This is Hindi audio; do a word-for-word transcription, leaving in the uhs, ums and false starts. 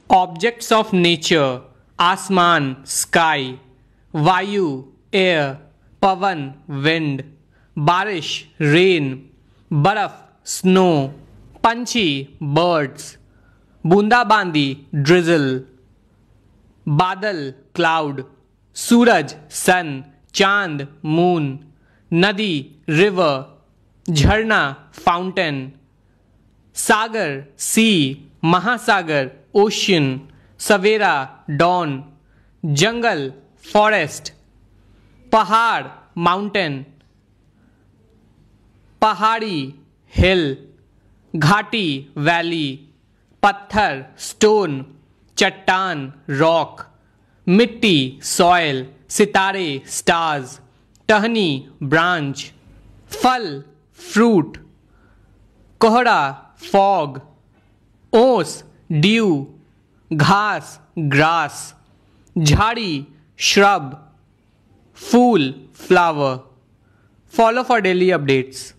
ऑब्जेक्ट्स ऑफ नेचर, आसमान स्काई, वायु एयर, पवन विंड, बारिश रेन, बर्फ स्नो, पंछी बर्ड्स, बूंदाबांदी ड्रिजल, बादल क्लाउड, सूरज सन, चांद मून, नदी रिवर, झरना फाउंटेन, सागर सी, महासागर ओशियन, सवेरा डॉन, जंगल फॉरेस्ट, पहाड़ माउंटेन, पहाड़ी हिल, घाटी वैली, पत्थर स्टोन, चट्टान रॉक, मिट्टी सॉयल, सितारे स्टार्स, टहनी ब्रांच, फल फ्रूट, कोहरा फॉग, ओस ड्यू, घास ग्रास, झाड़ी shrub, फूल flower. Follow for daily updates.